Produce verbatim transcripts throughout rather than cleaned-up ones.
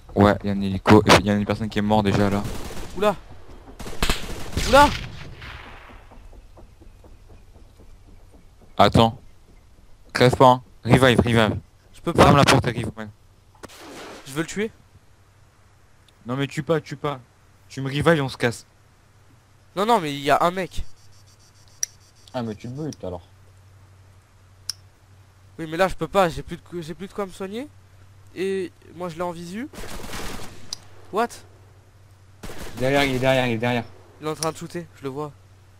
Ouais, il y a un hélico, il y a une personne qui est morte déjà là. Oula. Oula. Attends. Crève pas, hein. Revive, revive. Je peux pas. Ferme la porte et revive. Ouais. Je veux le tuer. Non mais tue pas, tue pas. Tu me revive, on se casse. Non, non, mais il y a un mec. Ah mais tu le butes alors. Oui, mais là, je peux pas. J'ai plus de, j'ai plus de quoi me soigner. Et moi, je l'ai en visu. What? Derrière, il est derrière, il est derrière. Il est en train de shooter. Je le vois.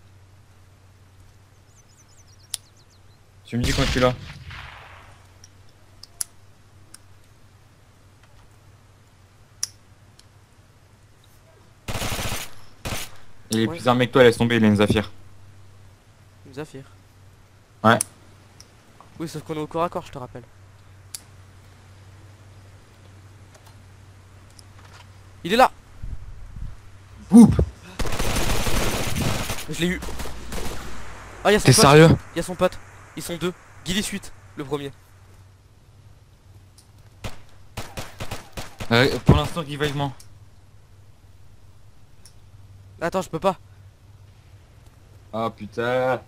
Tu me dis quand tu l'as. Il est Ouais. plus armé que toi, laisse tomber, il a une Zafir. Zafir. Ouais. Oui, sauf qu'on est au corps à corps, je te rappelle. Il est là. Ouh. Je l'ai eu. Ah, il y a son T'es pote. sérieux? Il y a son pote. Ils sont deux. Guilly suite, le premier. euh, Pour l'instant, revivement. Attends, je peux pas. Ah putain.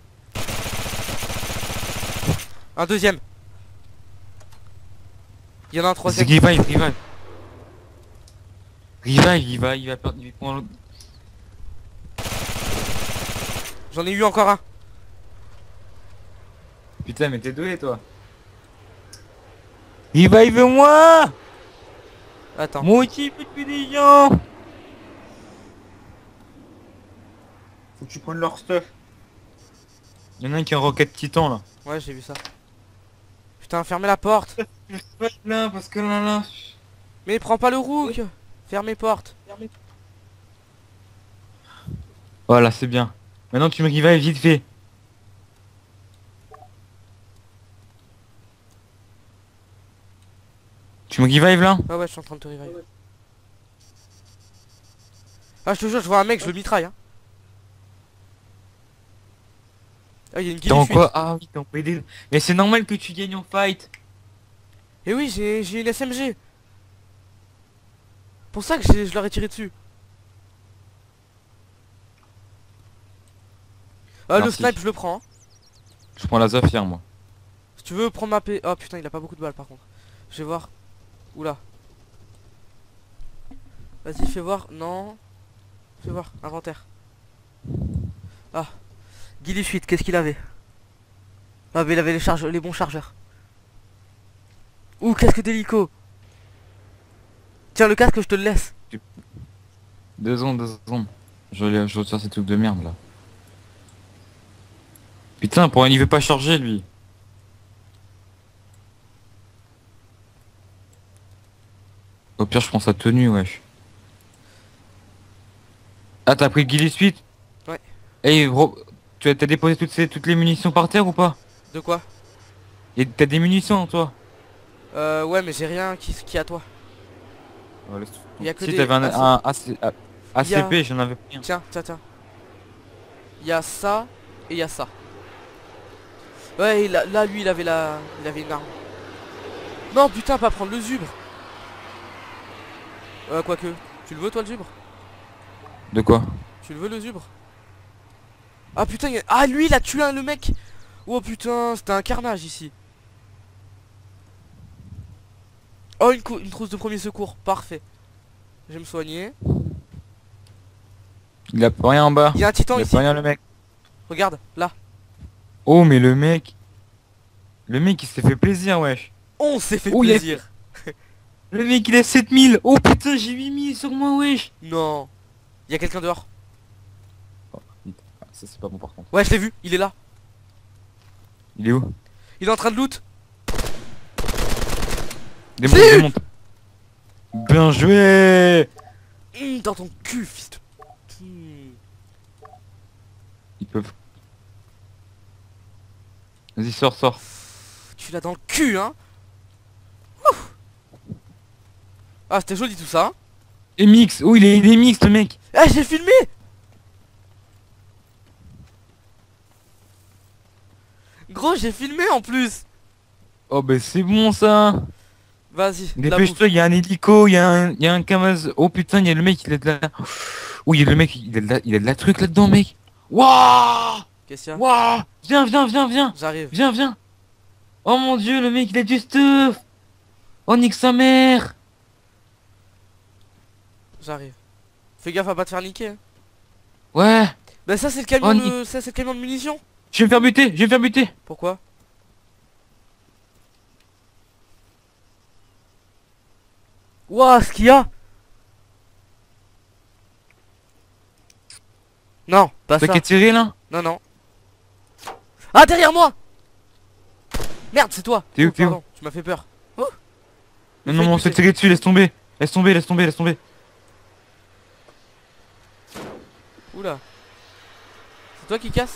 Un deuxième. Il y en a un C'est troisième. revive, revive. Revive, il va, il va perdre, il va prendre l'autre. J'en ai eu encore un. Putain, mais t'es doué toi. Revive-moi. Attends. Moi aussi, peut tuer des gens. Faut que tu prennes leur stuff. Il y en a un qui a un rocket titan là. Ouais, j'ai vu ça. Putain, fermez la porte. Je sais pas là parce que là là. Mais prends pas le rook. Ferme les portes. Voilà, c'est bien. Maintenant tu me revives vite fait. Tu me revives là? Ah ouais, je suis en train de te revive. Ah, je te jure, je vois un mec, je le mitraille. Hein. Ah, il y a une T'es en guilly suite. quoi? Ah oui, t'es en P D. Mais c'est normal que tu gagnes en fight. Et oui, j'ai j'ai une S M G. Pour ça que j'ai- je leur ai tiré dessus. Ah, le Merci. snipe, je le prends. Hein. Je prends la Zafir moi. Si tu veux prendre ma P... Oh putain, il a pas beaucoup de balles par contre. Je vais voir. Oula. Vas-y, fais voir. Non. Fais voir. Inventaire. Ah. Guilly suite, qu'est-ce qu'il avait? Ah, mais il avait les, charge... les bons chargeurs. Ouh, casque d'hélico. Tiens, le casque, je te le laisse. Deux secondes, deux secondes. Je, je retire ces trucs de merde là. Putain, pourquoi il veut pas charger lui? Au pire, je prends sa tenue, wesh. Ah, t'as pris le Guilly Suite? Ouais. Eh, bro, tu as t'as déposé toutes, ces, toutes les munitions par terre ou pas? De quoi? Et t'as des munitions, toi? Euh, ouais, mais j'ai rien qui, qui à toi. Oh, laisse- Il y a que Si des... t'avais un, A C... un A C- A- Il y a- ACP, j'en avais pris un. Tiens, tiens, tiens. Il y a ça et il y a ça. Ouais, il a- là, lui, il avait la... Il avait une arme. Non, putain, pas prendre le zubre. Euh, quoique. Tu le veux, toi, le zubre? De quoi? Tu le veux, le zubre? Ah, putain, il y a... Ah, lui, il a tué un, le mec. Oh, putain, c'était un carnage, ici. Oh, une, cou- une trousse de premier secours. Parfait. Je vais me soigner. Il a rien en bas. Il y a un titan Il a ici. rien le mec. Regarde, là. Oh, mais le mec. Le mec, il s'est fait plaisir, wesh. On s'est fait Oh, il y a- plaisir. Le mec, il a sept mille. Oh putain, j'ai huit mille sur moi, wesh. Non. Il y a quelqu'un dehors. Oh, vite. Ah, ça, c'est pas bon par contre. Ouais, je l'ai vu. Il est là. Il est où? Il est en train de loot. Démonte, Si. démonte. Bien joué. Hum, dans ton cul, fils de... Hum. Ils peuvent. Vas-y, sors, sors. Tu l'as dans le cul, hein. Ouf. Ah, c'était joli tout ça. Hein. Et mix. Oh, il est, il est mix, le mec. Ah, j'ai filmé. Gros, j'ai filmé en plus. Oh, bah c'est bon ça. Vas-y, la bouffe. Dépêche-toi, il y a un hélico, il y a un, il y a un Kamaz. Oh putain, il y a le mec, il est de là. Oui, il y a le mec, il est de là, il est de la truc là-dedans, mec. Waouh! Qu'est-ce qu'il y a? Waouh! Viens, viens, viens, viens! J'arrive. Viens, viens! Oh mon dieu, le mec, il a du stuff! Oh, nique sa mère! J'arrive. Fais gaffe à pas te faire niquer. Hein. Ouais! Bah ça c'est le camion Oh, de... ça c'est le camion de munitions. Je vais me faire buter, je vais me faire buter! Pourquoi? Ouah, ce qu'il y a. Non, pas ça. T'as qu'à tirer là? Non, non. Ah, derrière moi. Merde, c'est toi. T'es où, Oh, t'es où? pardon, tu m'as fait peur. Oh. Non, non, on s'est tiré dessus, laisse tomber! Laisse tomber, laisse tomber, laisse tomber! Oula. C'est toi qui casse?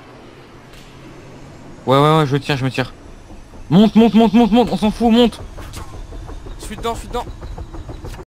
Ouais, ouais, ouais, je tire, je me tire. Monte, monte, monte, monte, monte, on s'en fout, monte! Je suis dedans, je suis dedans.